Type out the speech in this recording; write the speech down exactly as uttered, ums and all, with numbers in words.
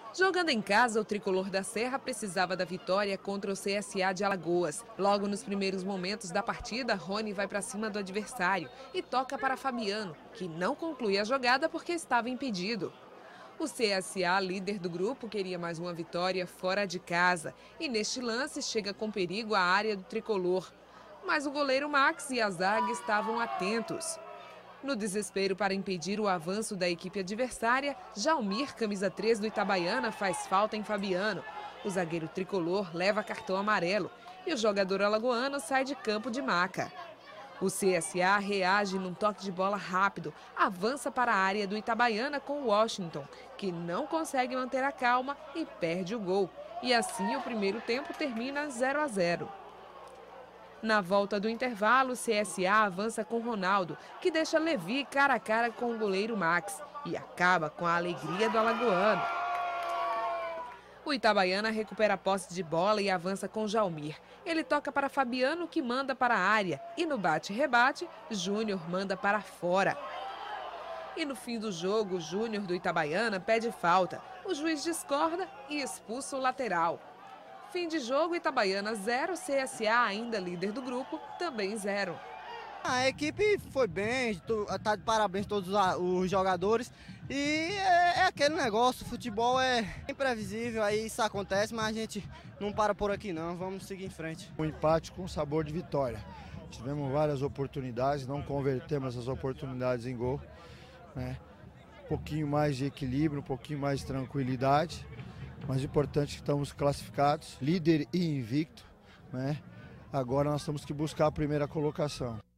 Jogando em casa, o tricolor da Serra precisava da vitória contra o C S A de Alagoas. Logo nos primeiros momentos da partida, Rony vai para cima do adversário e toca para Fabiano, que não conclui a jogada porque estava impedido. O C S A, líder do grupo, queria mais uma vitória fora de casa e neste lance chega com perigo à área do tricolor. Mas o goleiro Max e a zaga estavam atentos. No desespero para impedir o avanço da equipe adversária, Jalmir, camisa três do Itabaiana, faz falta em Fabiano. O zagueiro tricolor leva cartão amarelo e o jogador alagoano sai de campo de maca. O C S A reage num toque de bola rápido, avança para a área do Itabaiana com o Washington, que não consegue manter a calma e perde o gol. E assim o primeiro tempo termina zero a zero. Na volta do intervalo, o C S A avança com Ronaldo, que deixa Levi cara a cara com o goleiro Max e acaba com a alegria do alagoano. O Itabaiana recupera a posse de bola e avança com Jalmir. Ele toca para Fabiano, que manda para a área, e no bate-rebate, Júnior manda para fora. E no fim do jogo, o Júnior do Itabaiana pede falta. O juiz discorda e expulsa o lateral. Fim de jogo, Itabaiana zero, C S A, ainda líder do grupo, também zero. A equipe foi bem, está de parabéns todos os jogadores e é, é aquele negócio, o futebol é imprevisível, aí isso acontece, mas a gente não para por aqui não, vamos seguir em frente. Um empate com sabor de vitória, tivemos várias oportunidades, não convertemos essas oportunidades em gol, né? Um pouquinho mais de equilíbrio, um pouquinho mais de tranquilidade. Mas o importante é que estamos classificados, líder e invicto, né? Agora nós temos que buscar a primeira colocação.